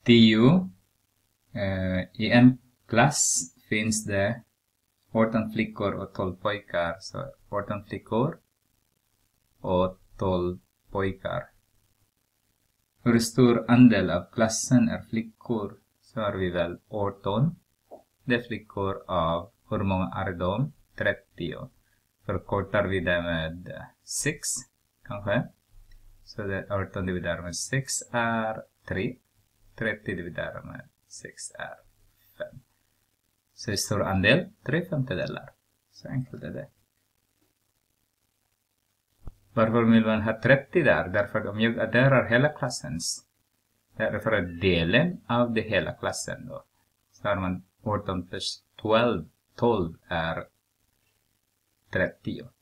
10. I en klass finns det 18 flickor och 12 pojkar. Så 18 flickor och 12 pojkar. Hur stor andel av klassen är flickor? Så har vi väl 18. Det är flickor av, hur många är de? 30. Förkortar vi det med 6 kanske. Så det 18 dividerat med 6 är 3. 30 dividerat med 6 är 5. Så stor andel 3/5. Så enkelt är det. Varför vill man ha 30 där? Därför att om jag adderar hela klassens. Därför att delen av det hela klassen då. Så har man 18 plus 12. 12 är 30.